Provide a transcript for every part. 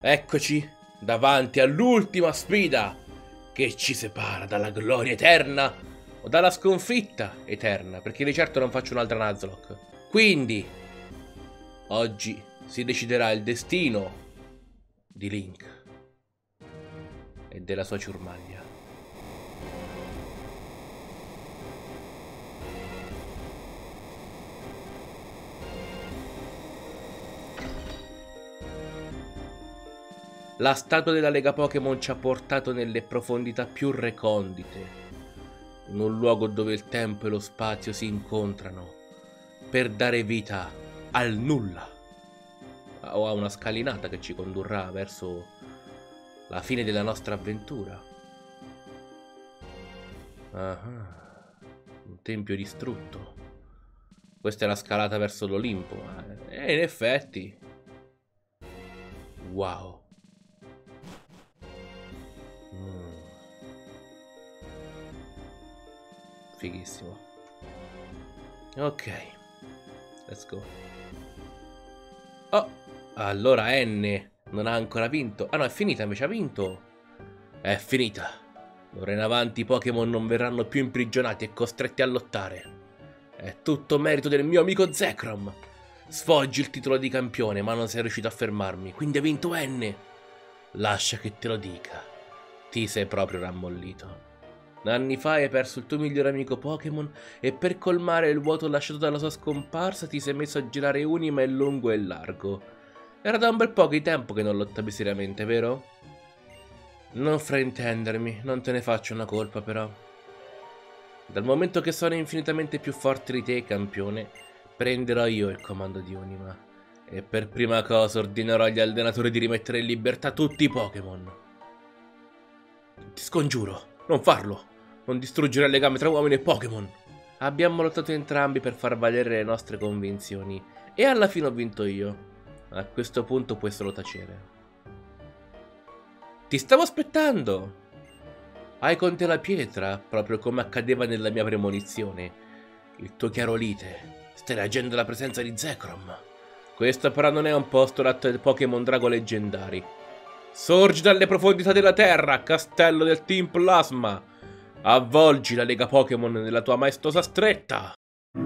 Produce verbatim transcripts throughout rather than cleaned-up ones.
Eccoci davanti all'ultima sfida che ci separa dalla gloria eterna o dalla sconfitta eterna, perché di certo non faccio un'altra Nuzlocke. Quindi, oggi si deciderà il destino di Link e della sua ciurmaglia. La statua della Lega Pokémon ci ha portato nelle profondità più recondite, in un luogo dove il tempo e lo spazio si incontrano per dare vita al nulla, o a una scalinata che ci condurrà verso la fine della nostra avventura. Ah, un tempio distrutto. Questa è la scalata verso l'Olimpo, e in effetti, wow. Mm. Fighissimo. Ok, let's go. Oh, allora N non ha ancora vinto. Ah no, è finita, invece ha vinto. È finita. D'ora in avanti i Pokémon non verranno più imprigionati e costretti a lottare. È tutto merito del mio amico Zekrom. Sfoggi il titolo di campione, ma non sei riuscito a fermarmi, quindi ha vinto N. Lascia che te lo dica. Ti sei proprio rammollito. Anni fa hai perso il tuo migliore amico Pokémon e per colmare il vuoto lasciato dalla sua scomparsa ti sei messo a girare Unima in lungo e largo. Era da un bel po' di tempo che non lottavi seriamente, vero? Non fraintendermi, non te ne faccio una colpa però. Dal momento che sono infinitamente più forte di te, campione, prenderò io il comando di Unima. E per prima cosa ordinerò agli allenatori di rimettere in libertà tutti i Pokémon. Ti scongiuro, non farlo! Non distruggere il legame tra uomini e Pokémon. Abbiamo lottato entrambi per far valere le nostre convinzioni e alla fine ho vinto io. A questo punto puoi solo tacere. Ti stavo aspettando. Hai con te la pietra, proprio come accadeva nella mia premonizione. Il tuo chiarolite. Stai reagendo alla presenza di Zekrom. Questo però non è un posto adatto ai Pokémon Drago leggendari. Sorgi dalle profondità della terra, castello del Team Plasma. Avvolgi la Lega Pokémon nella tua maestosa stretta!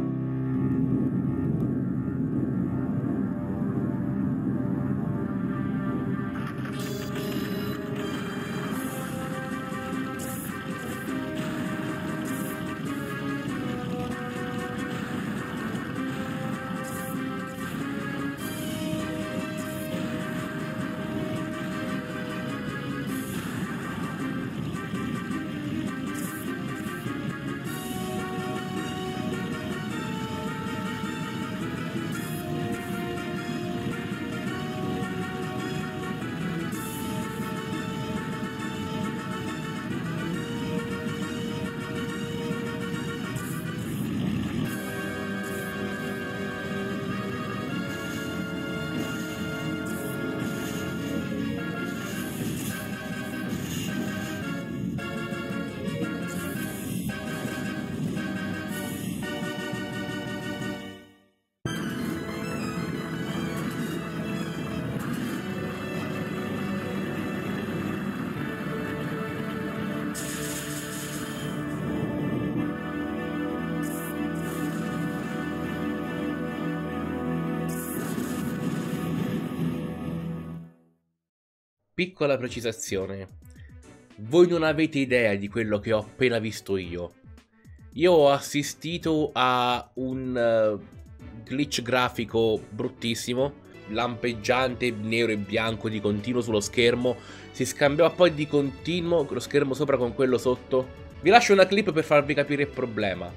Piccola precisazione. Voi non avete idea di quello che ho appena visto io. Io ho assistito a un uh, glitch grafico bruttissimo, lampeggiante, nero e bianco di continuo sullo schermo. Si scambiava poi di continuo lo schermo sopra con quello sotto. Vi lascio una clip per farvi capire il problema.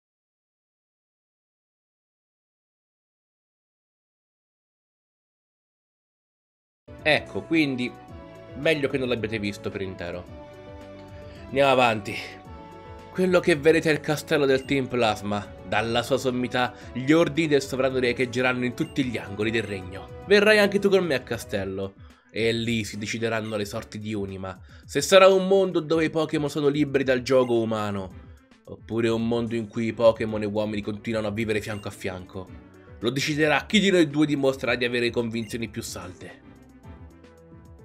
Ecco, quindi meglio che non l'abbiate visto per intero. Andiamo avanti. Quello che vedete è il castello del Team Plasma. Dalla sua sommità, gli ordini del sovrano riecheggeranno in tutti gli angoli del regno. Verrai anche tu con me a castello. E lì si decideranno le sorti di Unima. Se sarà un mondo dove i Pokémon sono liberi dal gioco umano, oppure un mondo in cui i Pokémon e uomini continuano a vivere fianco a fianco. Lo deciderà chi di noi due dimostrerà di avere convinzioni più salte.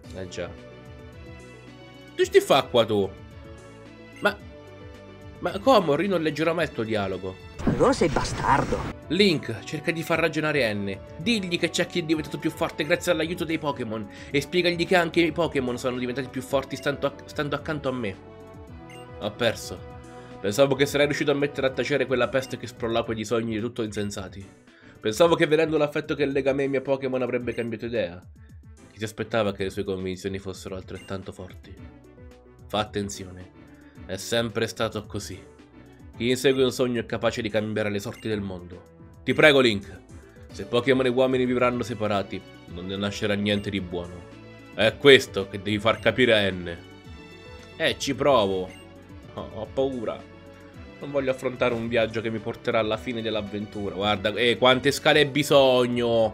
Eh già. Tu sti fa qua tu? Ma... Ma Comori non leggerà mai il tuo dialogo. Allora sei bastardo. Link, cerca di far ragionare N. Digli che c'è chi è diventato più forte grazie all'aiuto dei Pokémon. E spiegagli che anche i Pokémon sono diventati più forti stando, acc stando accanto a me. Ho perso. Pensavo che sarei riuscito a mettere a tacere quella peste che sprollava quegli sogni di tutto insensati. Pensavo che vedendo l'affetto che lega me ai miei Pokémon avrebbe cambiato idea. Chi si aspettava che le sue convinzioni fossero altrettanto forti? Fa attenzione. È sempre stato così. Chi insegue un sogno è capace di cambiare le sorti del mondo. Ti prego, Link. Se Pokémon e uomini vivranno separati, non ne nascerà niente di buono. È questo che devi far capire a N. Eh, ci provo. Oh, ho paura. Non voglio affrontare un viaggio che mi porterà alla fine dell'avventura. Guarda, eh, quante scale hai bisogno?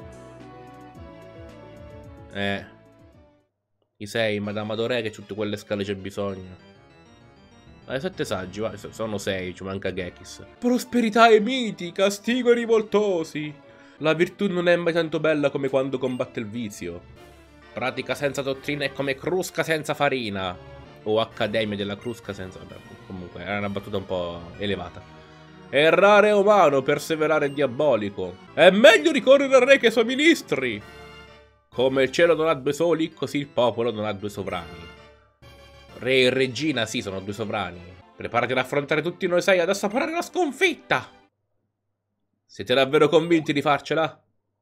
Eh. Chi sei, Madame Adoré, che tutte quelle scale c'è bisogno? Eh, sette saggi, va, sono sei, ci manca Gekis. Prosperità e miti, castigo e rivoltosi. La virtù non è mai tanto bella come quando combatte il vizio. Pratica senza dottrina è come crusca senza farina. O accademia della crusca senza... Vabbè, comunque, era una battuta un po' elevata. Errare è umano, perseverare è diabolico. È meglio ricorrere al re che ai suoi ministri. Come il cielo non ha due soli, così il popolo non ha due sovrani. Re e regina, sì, sono due sovrani. Preparati ad affrontare tutti noi sei ad assaporare la sconfitta. Siete davvero convinti di farcela?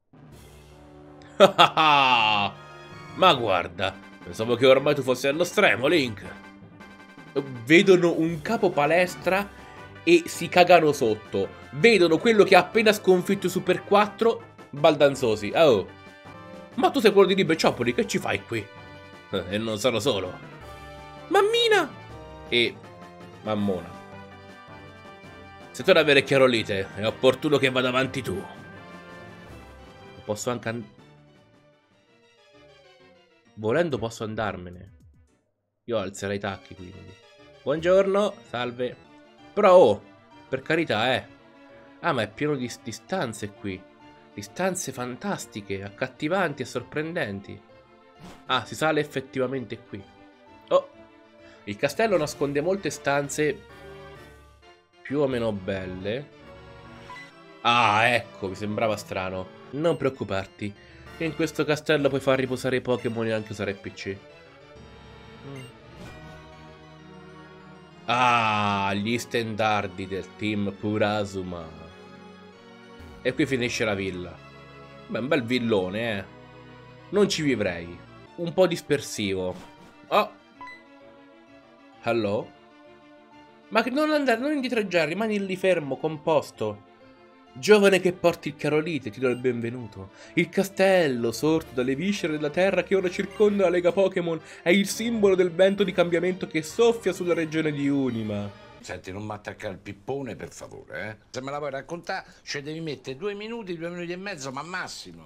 Ma guarda, pensavo che ormai tu fossi allo stremo, Link. Vedono un capo palestra e si cagano sotto. Vedono quello che ha appena sconfitto i Super quattro baldanzosi. Oh, ma tu sei quello di Libeciopoli, che ci fai qui? E non sono solo. Mammina! E mammona. Se torna ad avere Chiarolite, è opportuno che vada avanti tu. Posso anche and... Volendo posso andarmene. Io alzerei i tacchi, quindi. Buongiorno, salve. Però, oh, per carità, eh. Ah, ma è pieno di, di stanze qui. Di stanze fantastiche, accattivanti e sorprendenti. Ah, si sale effettivamente qui. Oh. Il castello nasconde molte stanze più o meno belle. Ah, ecco, mi sembrava strano. Non preoccuparti. In questo castello puoi far riposare i Pokémon e anche usare il P C. Mm. Ah, gli stendardi del team Kurasuma. E qui finisce la villa. Beh, un bel villone, eh. Non ci vivrei. Un po' dispersivo. Oh. Hello? Ma non andare, non indietreggiare, rimani lì fermo, composto. Giovane che porti il Chiarolite, ti do il benvenuto. Il castello, sorto dalle viscere della terra che ora circonda la Lega Pokémon, è il simbolo del vento di cambiamento che soffia sulla regione di Unima. Senti, non mi attaccare il pippone, per favore, eh? Se me la vuoi raccontare, ci devi mettere due minuti, due minuti e mezzo, ma massimo.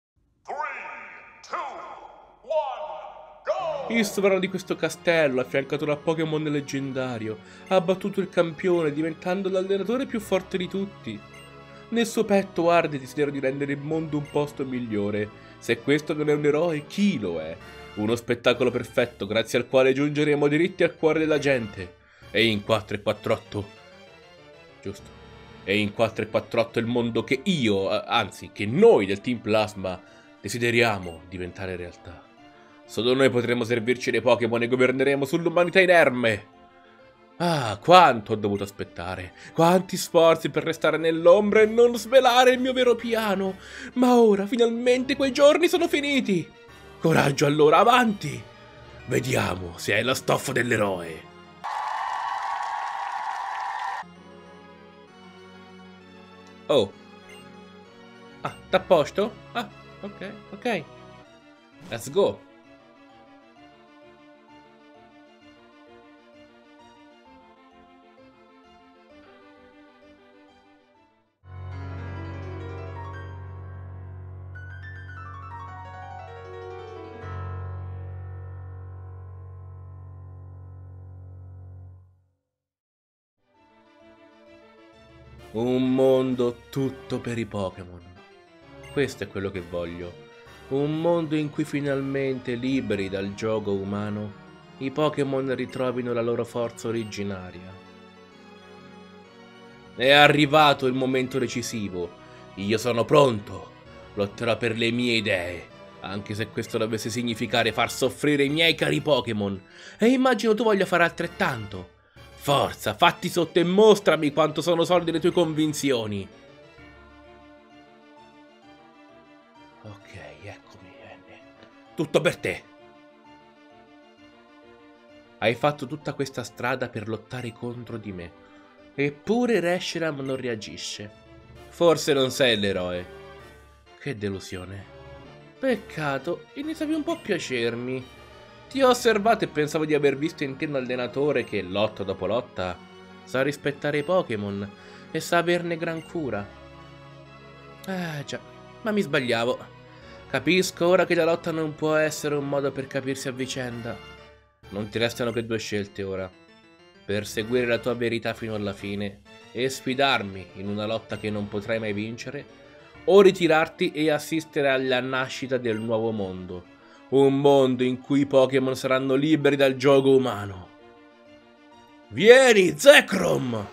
Il sovrano di questo castello, affiancato da Pokémon leggendario, ha battuto il campione, diventando l'allenatore più forte di tutti. Nel suo petto arde il desiderio di rendere il mondo un posto migliore. Se questo non è un eroe, chi lo è? Uno spettacolo perfetto, grazie al quale giungeremo diritti al cuore della gente. E in quattro e quattrotto... Giusto. E in quattro e quattrotto il mondo che io, anzi, che noi del Team Plasma, desideriamo diventare realtà. Solo noi potremo servirci dei Pokémon e governeremo sull'umanità inerme. Ah, quanto ho dovuto aspettare. Quanti sforzi per restare nell'ombra e non svelare il mio vero piano. Ma ora, finalmente, quei giorni sono finiti. Coraggio allora, avanti. Vediamo se hai la stoffa dell'eroe. Oh. Ah, t'à a posto? Ah, ok, ok. Let's go. Un mondo tutto per i Pokémon. Questo è quello che voglio. Un mondo in cui finalmente, liberi dal gioco umano, i Pokémon ritrovino la loro forza originaria. È arrivato il momento decisivo. Io sono pronto. Lotterò per le mie idee, anche se questo dovesse significare far soffrire i miei cari Pokémon. E immagino tu voglia fare altrettanto. Forza, fatti sotto e mostrami quanto sono solide le tue convinzioni. Ok, eccomi, N. Tutto per te. Hai fatto tutta questa strada per lottare contro di me. Eppure Reshiram non reagisce. Forse non sei l'eroe. Che delusione. Peccato, iniziavi un po' a piacermi. Ti ho osservato e pensavo di aver visto in te un allenatore che, lotta dopo lotta, sa rispettare i Pokémon e sa averne gran cura. Ah già, ma mi sbagliavo. Capisco ora che la lotta non può essere un modo per capirsi a vicenda. Non ti restano che due scelte ora. Perseguire la tua verità fino alla fine e sfidarmi in una lotta che non potrai mai vincere, o ritirarti e assistere alla nascita del nuovo mondo. Un mondo in cui i Pokémon saranno liberi dal gioco umano. Vieni, Zekrom!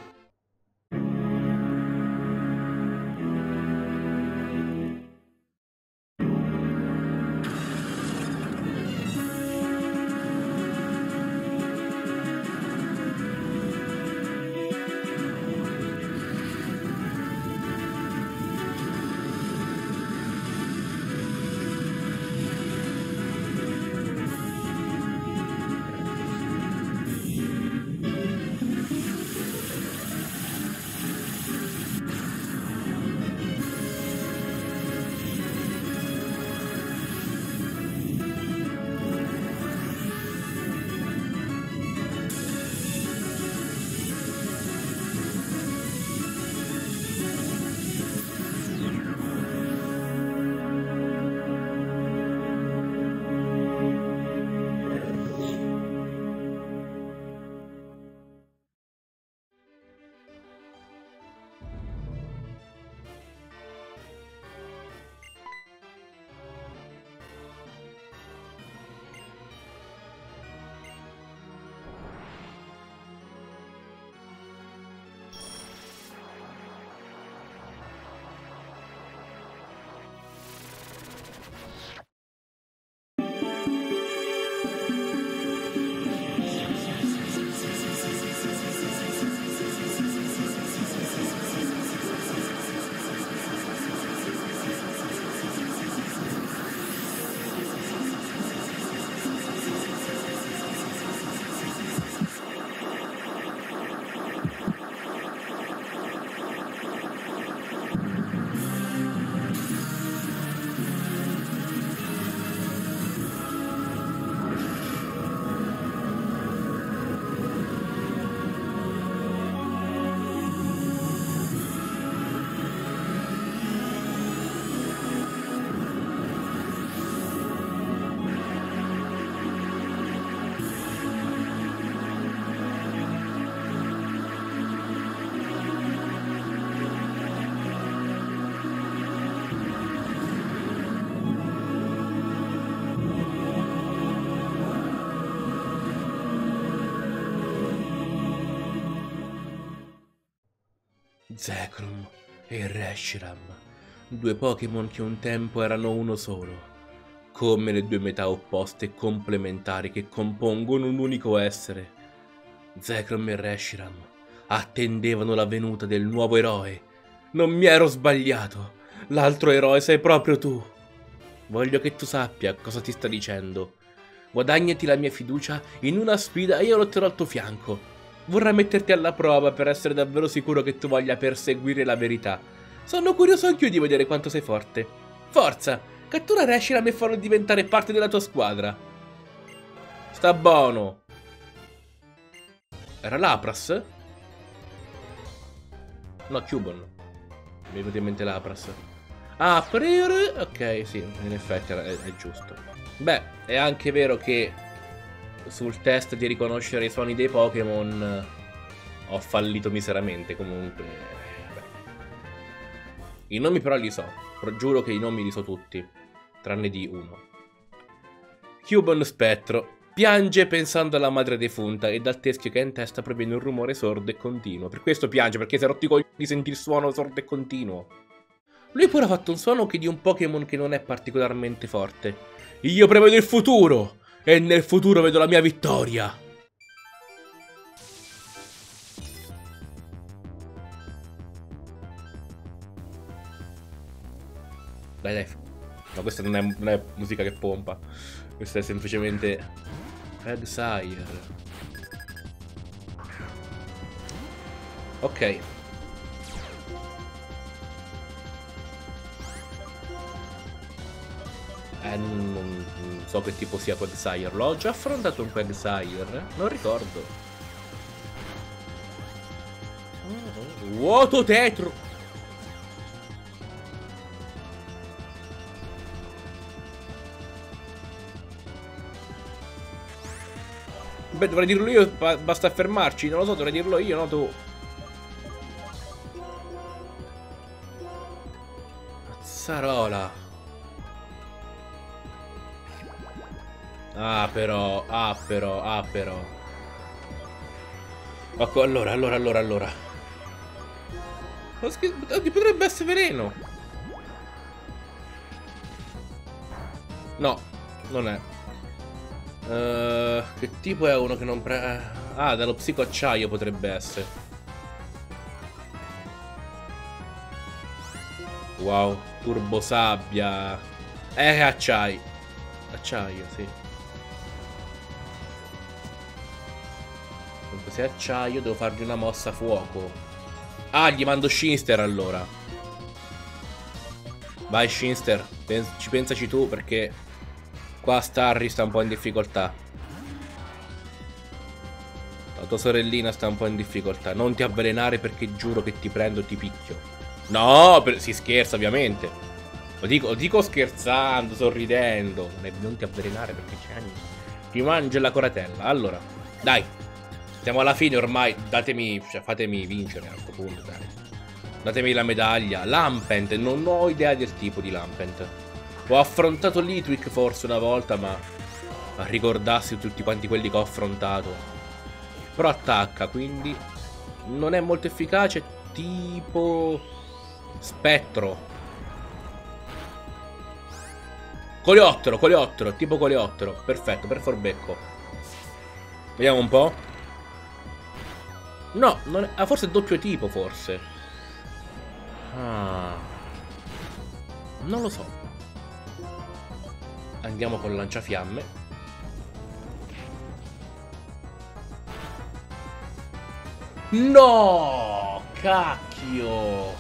Zekrom e Reshiram, due Pokémon che un tempo erano uno solo, come le due metà opposte e complementari che compongono un unico essere. Zekrom e Reshiram attendevano la venuta del nuovo eroe. Non mi ero sbagliato, l'altro eroe sei proprio tu. Voglio che tu sappia cosa ti sta dicendo. Guadagnati la mia fiducia in una sfida e io lotterò al tuo fianco. Vorrei metterti alla prova per essere davvero sicuro che tu voglia perseguire la verità. Sono curioso anch'io di vedere quanto sei forte. Forza, cattura Reshiram e farlo diventare parte della tua squadra. Sta buono. Era Lapras? No, Cubone. Mi è venuto in mente Lapras. Ah, a priori... Ok, sì, in effetti è, è giusto. Beh, è anche vero che sul test di riconoscere i suoni dei Pokémon ho fallito miseramente, comunque. Beh. I nomi però li so, giuro che i nomi li so tutti. tranne di uno. Cubone Spettro. Piange pensando alla madre defunta e dal teschio che ha in testa proviene un rumore sordo e continuo. Per questo piange, perché si è rotti i coglioni di sentire il suono sordo e continuo. Lui pure ha fatto un suono che di un Pokémon che non è particolarmente forte. Io prevedo il futuro e nel futuro vedo la mia vittoria. Dai dai. Ma questa non è, non è musica che pompa. Questa è semplicemente Quagsire. Ok. Eh, non, non so che tipo sia Quagsire. L'ho già affrontato un Quagsire? Non ricordo. Vuoto tetro. Beh, dovrei dirlo io, basta fermarci. Non lo so, dovrei dirlo io, no tu. Mazzarola. Ah però, ah però, ah però. Ecco, allora, allora, allora, allora. Potrebbe essere veleno. No, non è. Uh, che tipo è uno che non pre... Ah, dallo psicoacciaio potrebbe essere. Wow, turbo sabbia. Eh, acciaio. Acciaio, sì. Comunque se è acciaio devo fargli una mossa a fuoco. Ah, gli mando Shinster allora. Vai Shinster, Pens ci pensaci tu perché qua Starry sta un po' in difficoltà. La tua sorellina sta un po' in difficoltà. Non ti avvelenare perché giuro che ti prendo e ti picchio. No, per... si scherza ovviamente. Lo dico, lo dico scherzando, sorridendo. Non ti avvelenare perché ti mangia la coratella. Allora, dai. Siamo alla fine ormai. Datemi, cioè fatemi vincere a questo punto, dai. Datemi la medaglia. Lampent, non ho idea del tipo di Lampent. Ho affrontato Litwick forse una volta, ma a ricordarsi tutti quanti quelli che ho affrontato. Però attacca, quindi non è molto efficace, tipo Spettro. Coleottero, coleottero, tipo coleottero. Perfetto, per forbecco. Vediamo un po'. No, non è... ah, forse è doppio tipo, forse. Ah. Non lo so. Andiamo con lanciafiamme. No! Cacchio!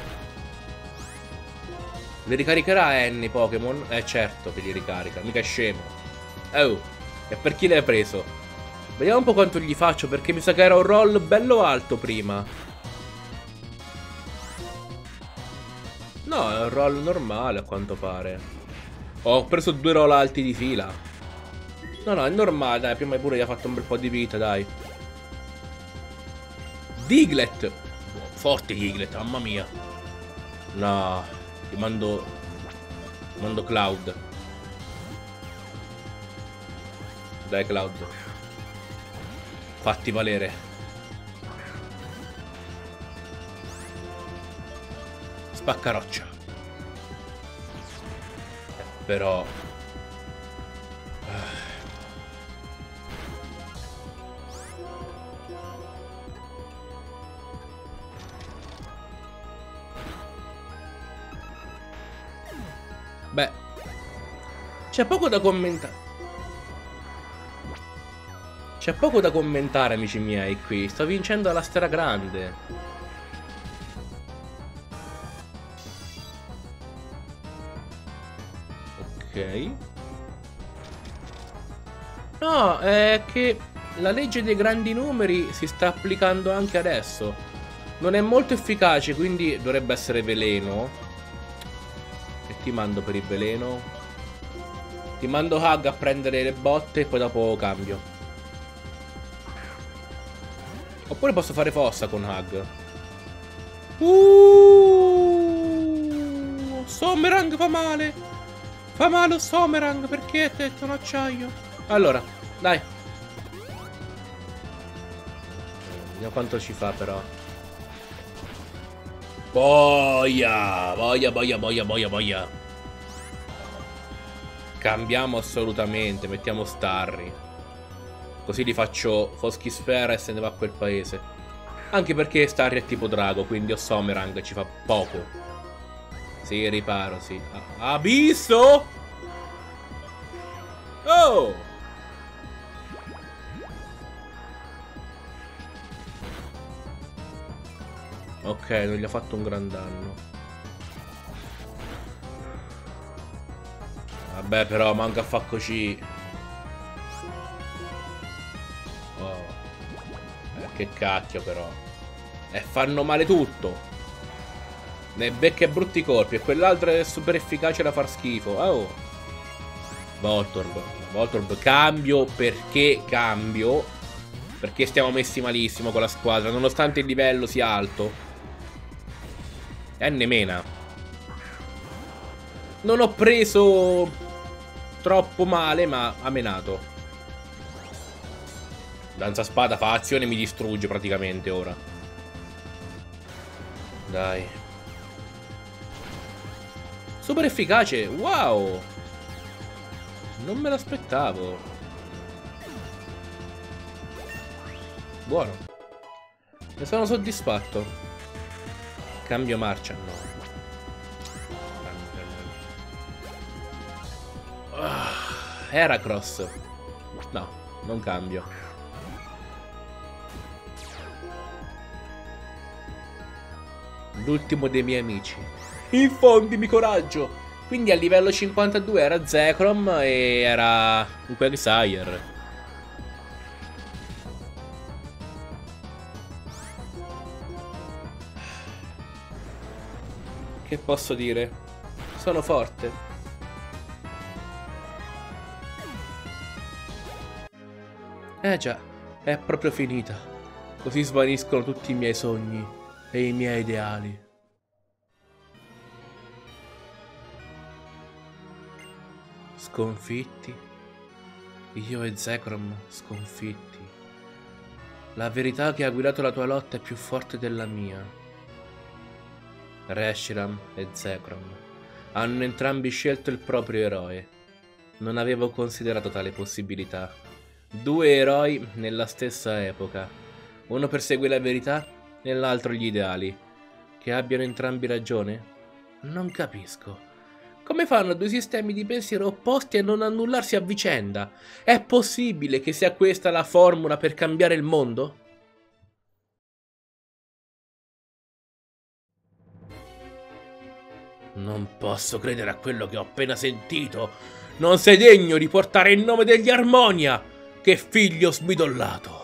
Li ricaricherà Annie Pokémon? Eh certo che li ricarica, mica è scemo. Oh, e per chi l'hai preso? Vediamo un po' quanto gli faccio, perché mi sa che era un roll bello alto prima. No, è un roll normale a quanto pare. Ho preso due roll alti di fila. No, no, è normale, dai, prima pure gli ha fatto un bel po' di vita, dai. Diglett. Forte Diglett, mamma mia. No, ti mando... Ti mando Cloud. Dai Cloud. Fatti valere. Spaccaroccia. Però beh, c'è poco da commentare. C'è poco da commentare, amici miei, qui. Sto vincendo alla stragrande. Ok. No, è che la legge dei grandi numeri si sta applicando anche adesso. Non è molto efficace, quindi dovrebbe essere veleno. E ti mando per il veleno. Ti mando Hug a prendere le botte e poi dopo cambio. Oppure posso fare fossa con Hug. Uh, Sommerang fa male. Fa male Somerang, perché è tetto un acciaio? Allora, dai. Vediamo quanto ci fa però. Boia, boia, boia, boia, boia, boia. Cambiamo assolutamente, mettiamo Starry. Così li faccio Foschisfera e se ne va a quel paese. Anche perché Starry è tipo drago, quindi ho Somerang, ci fa poco. Sì, riparo, sì. Ah, ha visto? Oh! Ok, non gli ha fatto un gran danno. Vabbè, però manca a fa così. Oh. Eh, che cacchio, però. E fanno male tutto. Ne becca brutti colpi. E quell'altro è super efficace da far schifo. Oh. Voltorb. Voltorb cambio. Perché cambio? Perché stiamo messi malissimo con la squadra. Nonostante il livello sia alto. E ne mena. Non ho preso troppo male, ma ha menato. Danza spada fa azione e mi distrugge praticamente ora. Dai. Super efficace. Wow. Non me l'aspettavo. Buono. Ne sono soddisfatto. Cambio marcia, no. Ah, Heracross. No, non cambio. L'ultimo dei miei amici. Infondimi coraggio. Quindi a livello cinquantadue era Zekrom e era un Quagsire. Che posso dire? Sono forte. Eh già, è proprio finita. Così svaniscono tutti i miei sogni e i miei ideali. Sconfitti. Io e Zekrom sconfitti. La verità che ha guidato la tua lotta è più forte della mia. Reshiram e Zekrom hanno entrambi scelto il proprio eroe. Non avevo considerato tale possibilità. Due eroi nella stessa epoca. Uno persegue la verità e l'altro gli ideali. Che abbiano entrambi ragione? Non capisco. Come fanno due sistemi di pensiero opposti a non annullarsi a vicenda? È possibile che sia questa la formula per cambiare il mondo? Non posso credere a quello che ho appena sentito. Non sei degno di portare il nome degli Armonia. Che figlio smidollato.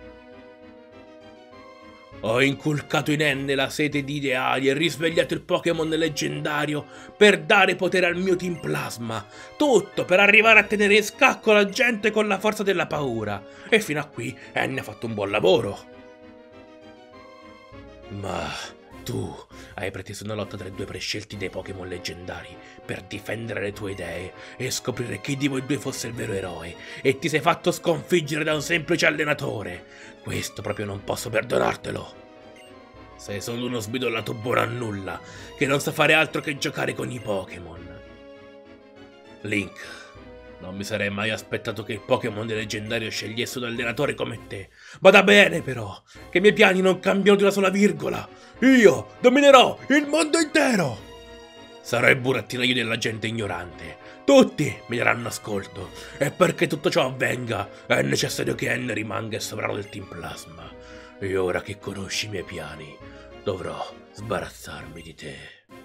Ho inculcato in Enne la sete di ideali e risvegliato il Pokémon leggendario per dare potere al mio Team Plasma. Tutto per arrivare a tenere in scacco la gente con la forza della paura. E fino a qui Enne ha fatto un buon lavoro. Ma tu hai preteso una lotta tra i due prescelti dei Pokémon leggendari per difendere le tue idee e scoprire chi di voi due fosse il vero eroe e ti sei fatto sconfiggere da un semplice allenatore. Questo proprio non posso perdonartelo. Sei solo uno sbidollato buono a nulla che non sa fare altro che giocare con i Pokémon. Link, non mi sarei mai aspettato che il Pokémon leggendario scegliesse un allenatore come te. Bada bene però, che i miei piani non cambiano di una sola virgola. Io dominerò il mondo intero. Sarò il burattinaio della gente ignorante. Tutti mi daranno ascolto. E perché tutto ciò avvenga, è necessario che N rimanga il sovrano del Team Plasma. E ora che conosci i miei piani, dovrò sbarazzarmi di te.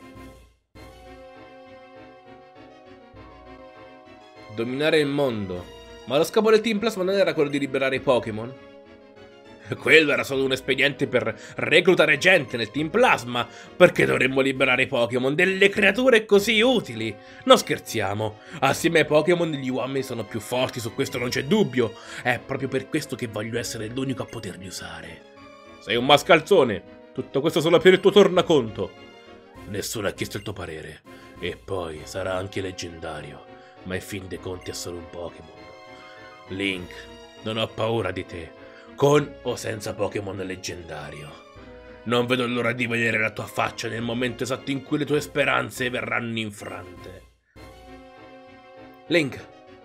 Dominare il mondo. Ma lo scopo del Team Plasma non era quello di liberare i Pokémon? Quello era solo un espediente per reclutare gente nel Team Plasma. Perché dovremmo liberare i Pokémon delle creature così utili? Non scherziamo. Assieme ai Pokémon gli uomini sono più forti, su questo non c'è dubbio. È proprio per questo che voglio essere l'unico a poterli usare. Sei un mascalzone. Tutto questo solo per il tuo tornaconto. Nessuno ha chiesto il tuo parere. E poi sarà anche leggendario, ma in fin dei conti è solo un Pokémon. Link, non ho paura di te, con o senza Pokémon leggendario. Non vedo l'ora di vedere la tua faccia nel momento esatto in cui le tue speranze verranno infrante. Link.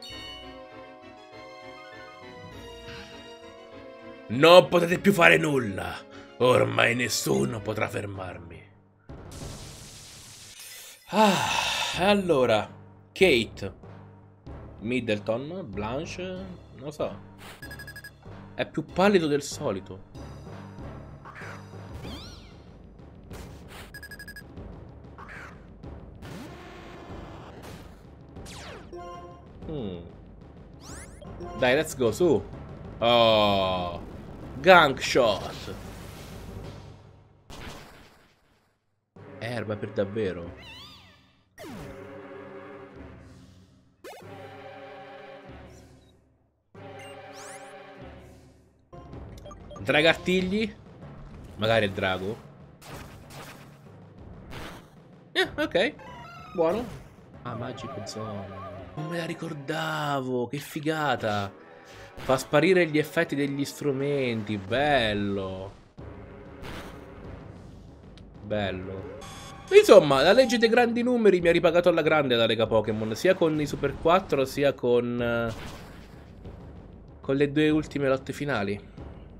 Non potete più fare nulla. Ormai nessuno potrà fermarmi. Ah, allora, Kate, Middleton, Blanche, non lo so. È più pallido del solito. Hmm. Dai, let's go, su. Oh, Gunk Shot. Erba per davvero. Dragartigli. Magari il drago. Eh, ok. Buono. Ah, magico zona. Non me la ricordavo. Che figata. Fa sparire gli effetti degli strumenti. Bello. Bello. Insomma, la legge dei grandi numeri mi ha ripagato alla grande la Lega Pokémon. Sia con i Super quattro, sia con... con le due ultime lotte finali.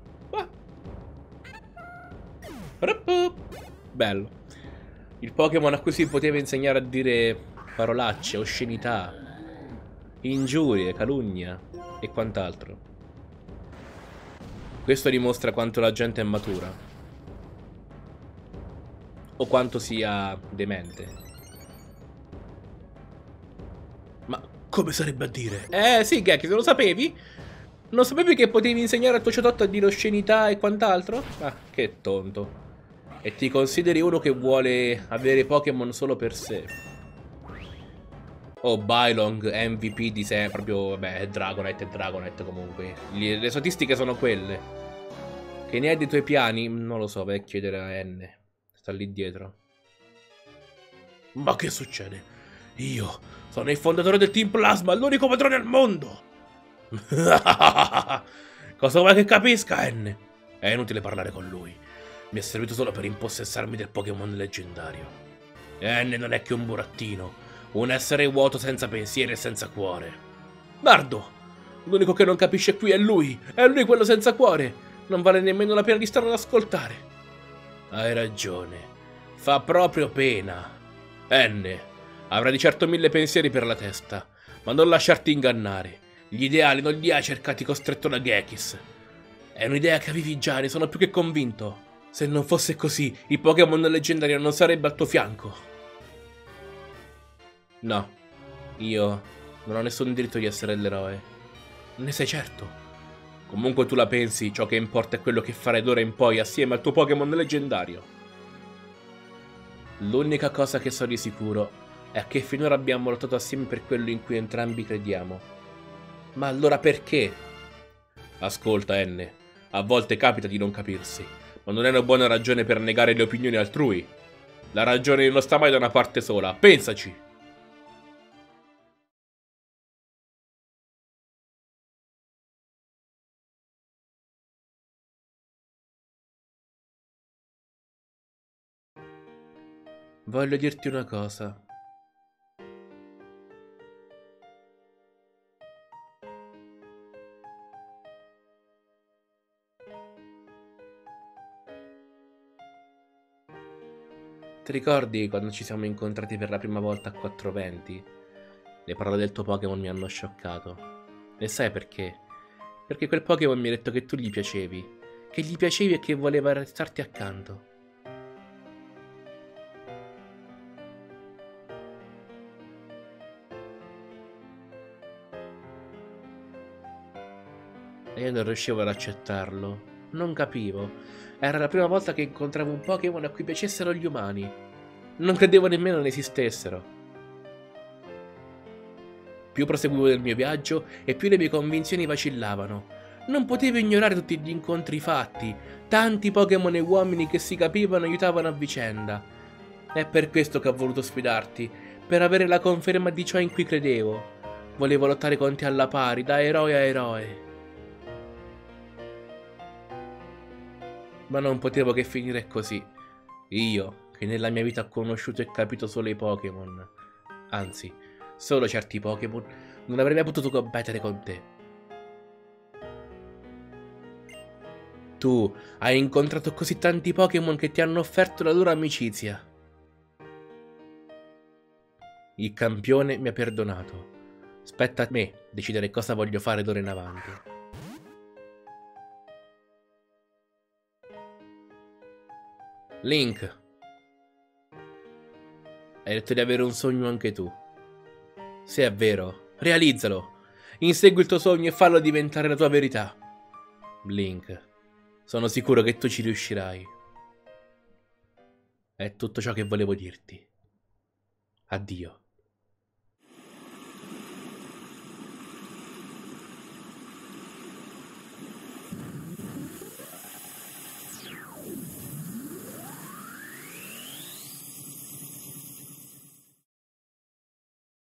Bello. Il Pokémon a cui si poteva insegnare a dire parolacce, oscenità, ingiurie, calunnia e quant'altro. Questo dimostra quanto la gente è matura. O quanto sia demente. Ma come sarebbe a dire? Eh sì, Gek, se lo sapevi? Non sapevi che potevi insegnare a tuo ciototto a dire oscenità e quant'altro? Ah, che tonto. E ti consideri uno che vuole avere Pokémon solo per sé. Oh, Bylong, M V P di sé, proprio, vabbè, è Dragonite, è Dragonite comunque. Le, le statistiche sono quelle. Che ne hai dei tuoi piani? Non lo so, vai a chiedere a N. Sta lì dietro. Ma che succede? Io sono il fondatore del Team Plasma, l'unico padrone al mondo! Cosa vuoi che capisca, N? È inutile parlare con lui. Mi è servito solo per impossessarmi del Pokémon leggendario. N non è che un burattino, un essere vuoto senza pensieri e senza cuore. Nardo! L'unico che non capisce qui è lui! È lui quello senza cuore! Non vale nemmeno la pena di stare ad ascoltare. Hai ragione. Fa proprio pena. N, avrai di certo mille pensieri per la testa, ma non lasciarti ingannare. Gli ideali non li hai cercati costretto da Gekis. È un'idea che avevi già, ne sono più che convinto. Se non fosse così, il Pokémon leggendario non sarebbe al tuo fianco. No, io non ho nessun diritto di essere l'eroe. Ne sei certo? Comunque tu la pensi, ciò che importa è quello che farai d'ora in poi assieme al tuo Pokémon leggendario. L'unica cosa che so di sicuro è che finora abbiamo lottato assieme per quello in cui entrambi crediamo. Ma allora perché? Ascolta, N, a volte capita di non capirsi, ma non è una buona ragione per negare le opinioni altrui. La ragione non sta mai da una parte sola, pensaci! Voglio dirti una cosa. Ti ricordi quando ci siamo incontrati per la prima volta a quattrocentoventi? Le parole del tuo Pokémon mi hanno scioccato. E sai perché? Perché quel Pokémon mi ha detto che tu gli piacevi. Che gli piacevi e che voleva restarti accanto. E io non riuscivo ad accettarlo. Non capivo. Era la prima volta che incontravo un Pokémon a cui piacessero gli umani. Non credevo nemmeno ne esistessero. Più proseguivo nel mio viaggio e più le mie convinzioni vacillavano. Non potevo ignorare tutti gli incontri fatti. Tanti Pokémon e uomini che si capivano e aiutavano a vicenda. È per questo che ho voluto sfidarti. per avere la conferma di ciò in cui credevo. Volevo lottare con te alla pari, da eroe a eroe. Ma non potevo che finire così. Io, che nella mia vita ho conosciuto e capito solo i Pokémon, anzi, solo certi Pokémon, non avrei mai potuto competere con te. Tu hai incontrato così tanti Pokémon che ti hanno offerto la loro amicizia. Il campione mi ha perdonato. Spetta a me decidere cosa voglio fare d'ora in avanti. Link, hai detto di avere un sogno anche tu. Se è vero, realizzalo. Insegui il tuo sogno e fallo diventare la tua verità. Link, sono sicuro che tu ci riuscirai. È tutto ciò che volevo dirti. Addio.